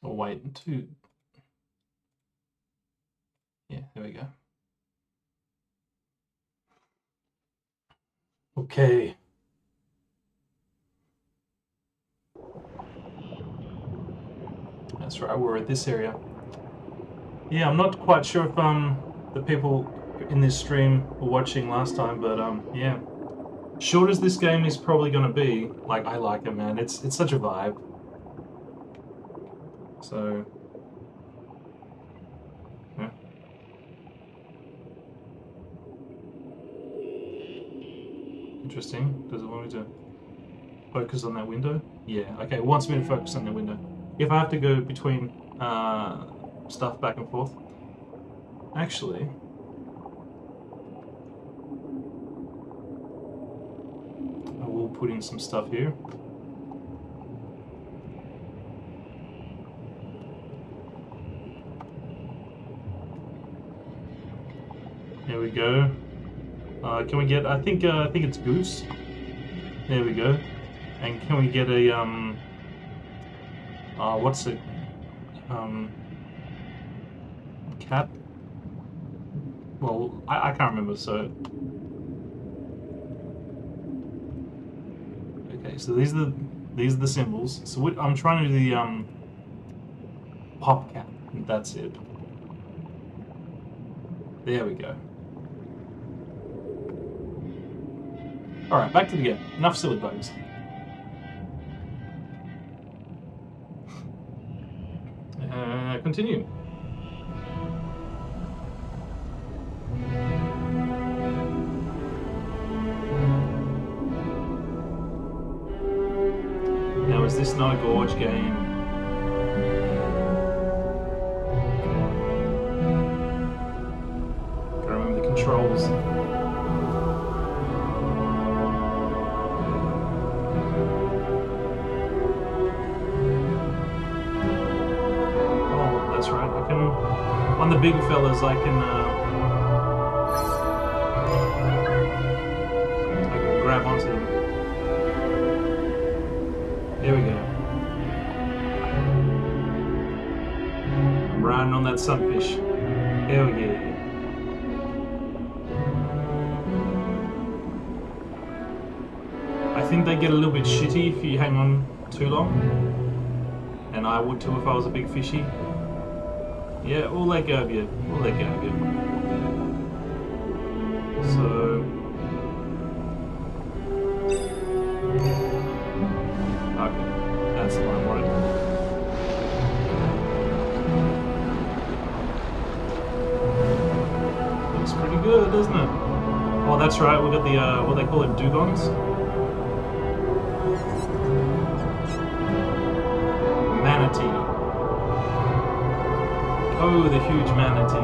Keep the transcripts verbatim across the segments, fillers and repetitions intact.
Oh wait, two. Yeah, there we go. Okay. That's right, we're at this area. Yeah, I'm not quite sure if um the people in this stream were watching last time, but um yeah. Short as this game is probably gonna be, like I like it, man. It's it's such a vibe. So yeah. Interesting. Does it want me to focus on that window? Yeah, okay, it wants me to focus on that window. If I have to go between uh, stuff back and forth. Actually, I will put in some stuff here. There we go. Uh, can we get? I think uh, I think it's goose. There we go. And can we get a um? Uh, what's it? Um, cat. Well, I, I can't remember. So okay, so these are the these are the symbols. So what, I'm trying to do the um. Pop cat. That's it. There we go. Alright, back to the game. Enough silly bugs. Uh, continue. Now, is this not a gorge game? Gotta remember the controls. On the big fellas, I can, uh, I can grab onto them. There we go. I'm riding on that sunfish. Hell yeah. I think they get a little bit shitty if you hang on too long. And I would too if I was a big fishy. Yeah, we'll let go of you. We'll let go of you. So... okay, that's the one I wanted. Looks pretty good, doesn't it? Oh, that's right, we got the, uh, what they call it, dugons? Manatee. Oh, the huge manatee.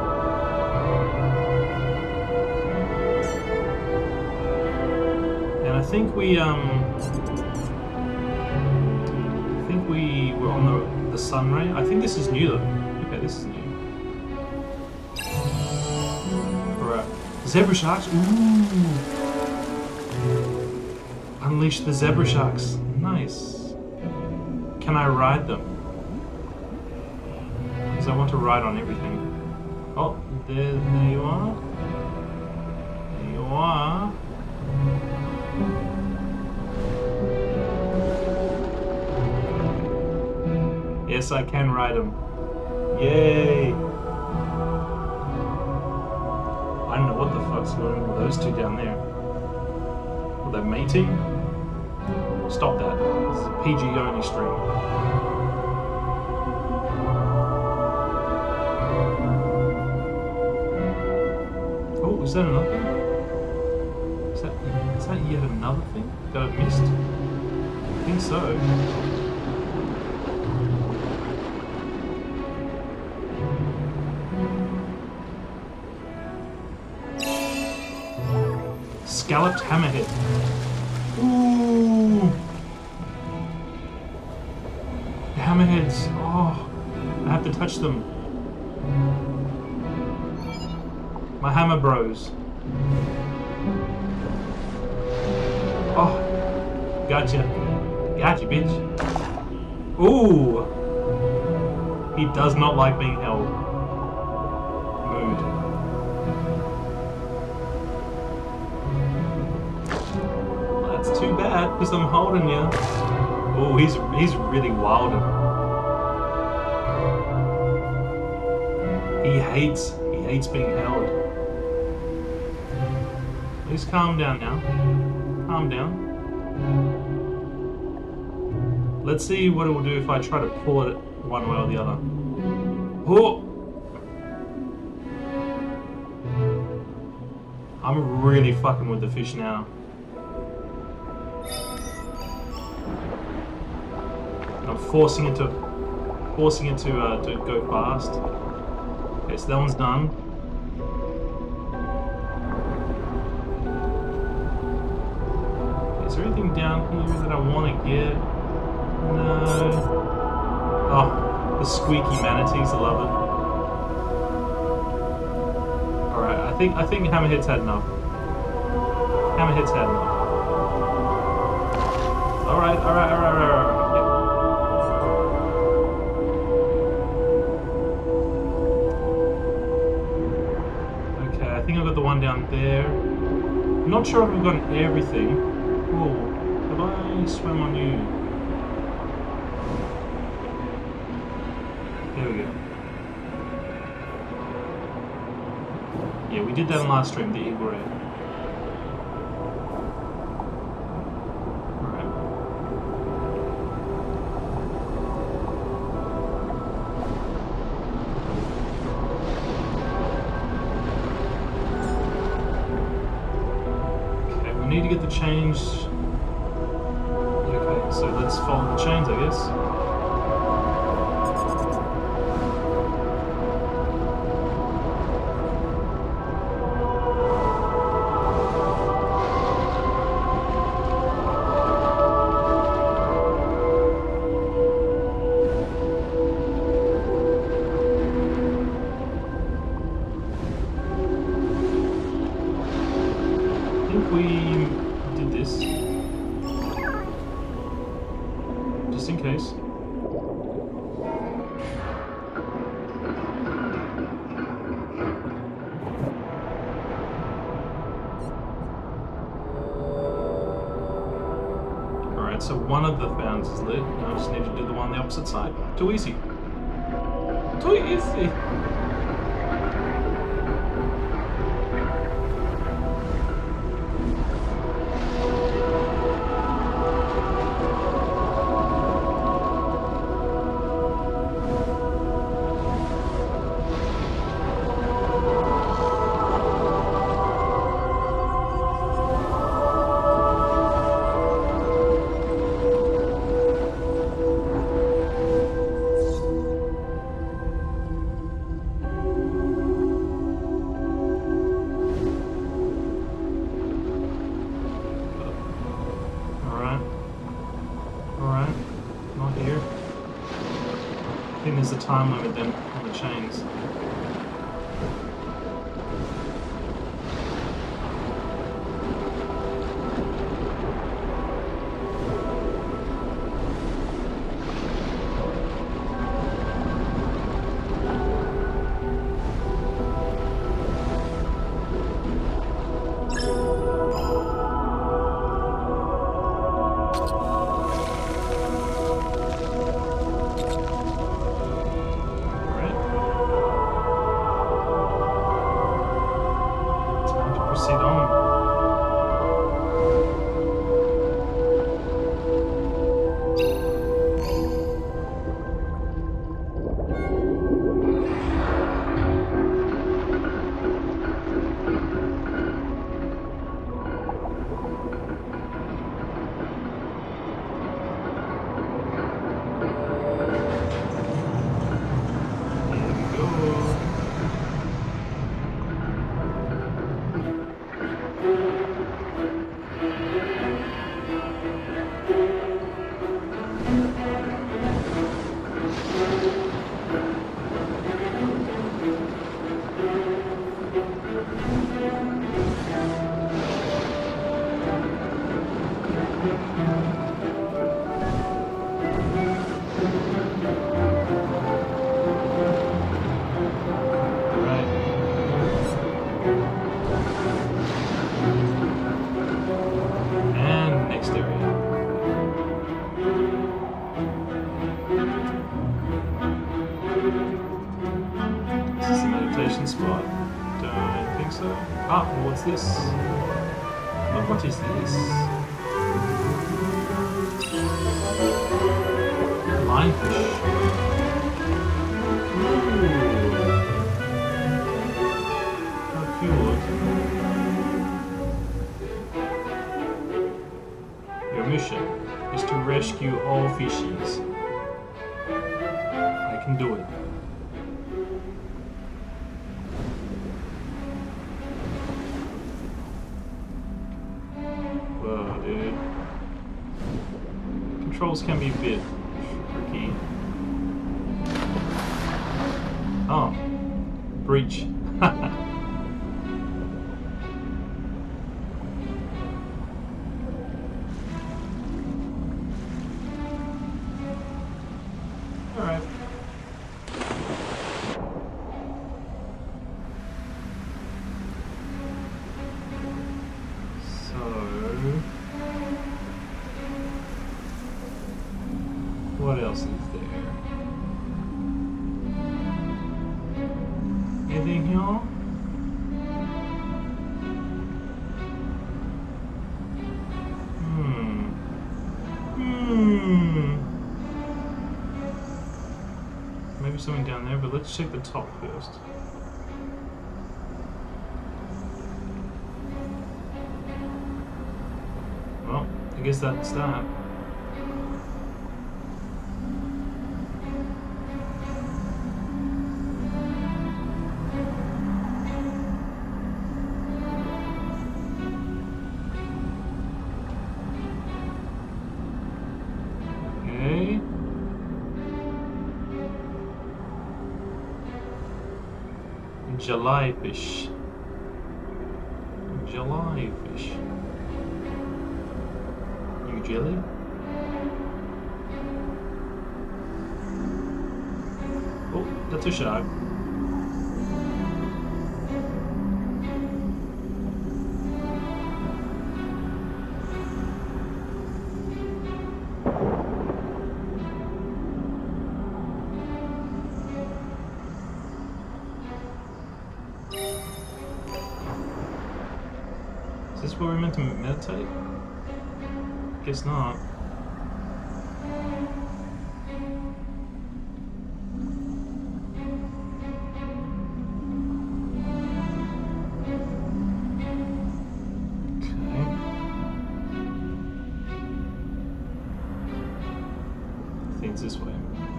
And I think we, um... I think we were on the, the sun ray. I think this is new, though. Okay, this is new. Alright. Zebra sharks? Ooh! Unleash the zebra sharks. Nice. Can I ride them? I want to ride on everything. Oh, there, there you are. There you are. Yes, I can ride them. Yay! I don't know what the fuck's going on with those two down there. Were they mating? Stop that. This is a P G only stream. Is that another thing? Is that, is that yet another thing that I've missed? I think so. Scalloped hammerhead. Ooh! The hammerheads. Oh, I have to touch them. My hammer bros. Oh, gotcha. Gotcha, bitch. Ooh. He does not like being held. Mood. That's too bad, because I'm holding you. Oh, he's he's really wilding. He hates he hates being held. Please calm down now. Calm down. Let's see what it will do if I try to pull it one way or the other. Oh! I'm really fucking with the fish now. And I'm forcing it to forcing it to uh, to go fast. Okay, so that one's done. Is there anything down here that I want to get? No. Oh, the squeaky manatees, I love it. Alright, I think I think Hammerhead's had enough. Hammerhead's had enough. Alright, alright, alright, alright, alright. Yep. Okay, I think I've got the one down there. I'm not sure if I've gotten everything. Oh, have I swam on you? There we go. Yeah, we did that in last stream, the eagle ray. Alright. Okay, we need to get the change. Okay, so let's follow the chains, I guess. So one of the fans is lit, and I just need to do the one on the opposite side. Too easy. Too easy. The time limit then on the chains. Ah, what's this? Look, what is this? Lionfish. Ooh. How cute. Your mission is to rescue all fishies. I can do it. Whoa, dude. Controls can be a bit tricky. Oh. Breach. Alright. So... what else is there? Anything here? Hmm. Hmm. Maybe something down there, but let's check the top first. Well, I guess that's that. Okay. Jellyfish. Jellyfish. You jelly? Oh, that's a shark. Is this where we're meant to meditate? Guess not. Okay. I think it's this way.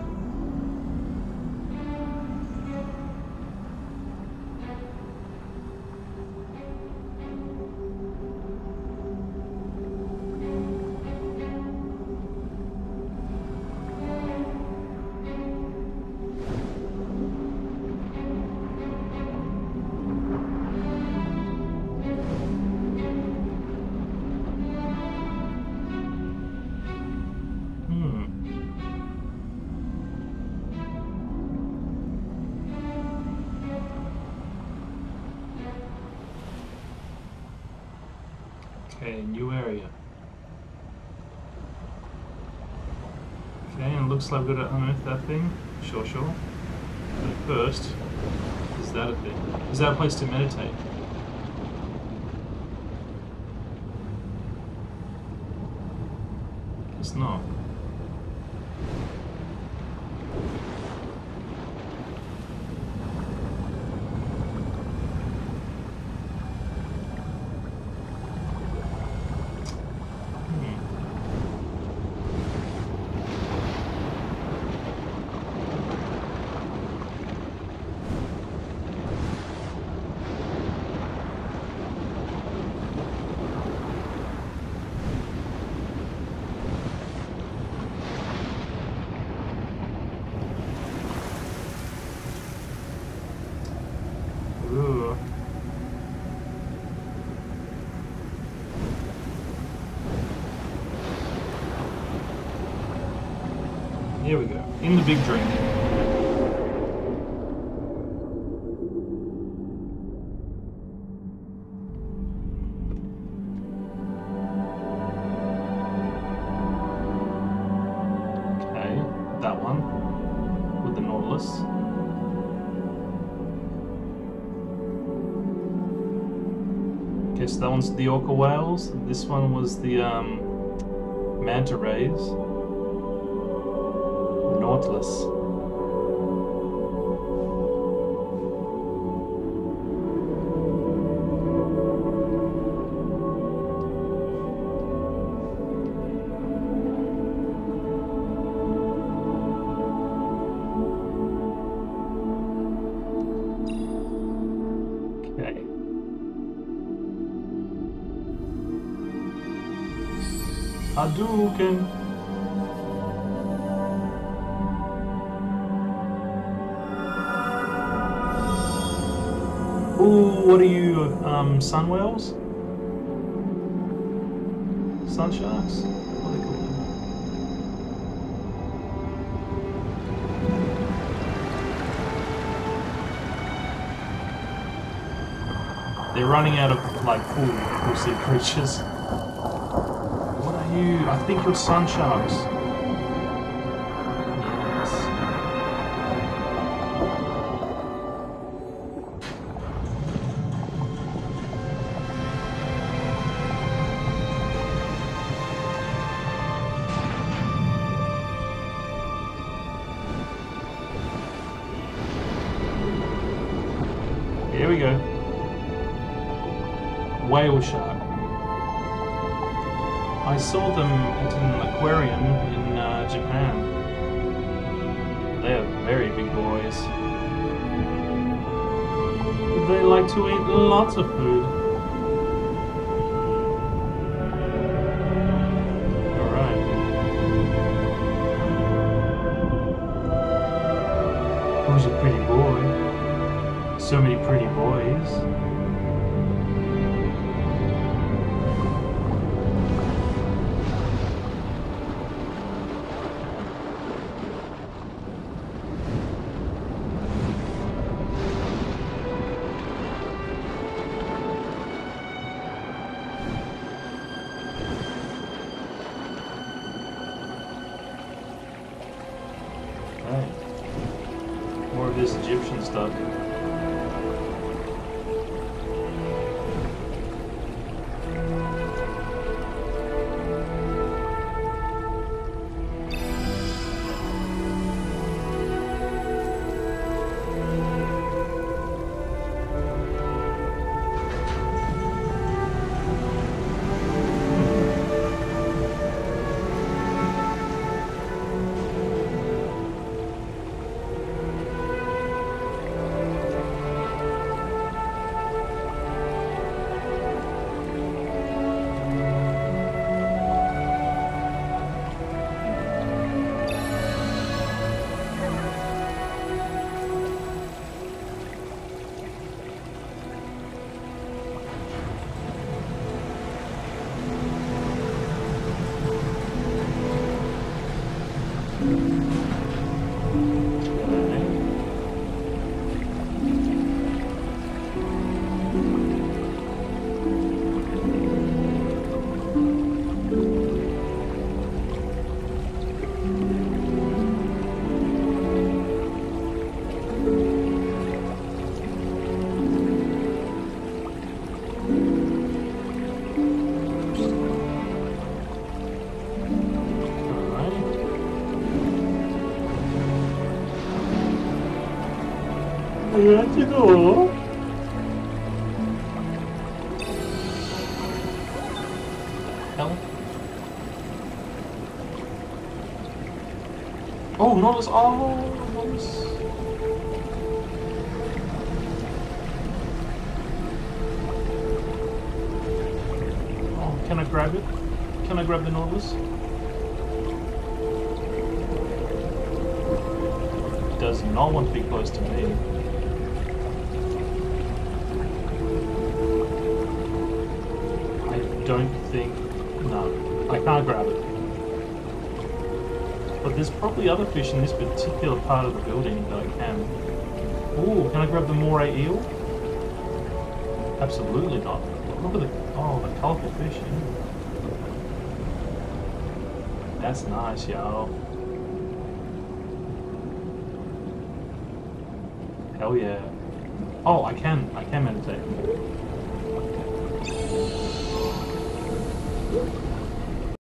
Okay, new area. Okay, and it looks like we've got to unearth that thing. Sure, sure. But first, is that a thing? Is that a place to meditate? It's not. Ooh. Here we go. In the big drink. Okay, that one with the Nautilus. Okay, so that one's the orca whales. This one was the um, manta rays. Nautilus. Hadouken! Ooh, what are you, um, sun whales? Sun sharks? What are they called? They're running out of, like, cool, cool sea creatures. You, I think you're sun sharks. Yes. Here we go. Whale shark. I saw them at an aquarium in uh, Japan. They are very big boys. They like to eat lots of food. Alright. Who's a pretty boy? So many pretty boys. More of this Egyptian stuff. Where'd you go? Hell? Oh, Nautilus! Oh, Nautilus! Oh, can I grab it? Can I grab the Nautilus? It does not want to be close to me. Don't think... no, I can't grab it. But there's probably other fish in this particular part of the building that I can. Ooh, can I grab the moray eel? Absolutely not. Look at the... oh, the colourful fish. Yeah. That's nice, yo. Hell yeah. Oh, I can. I can meditate.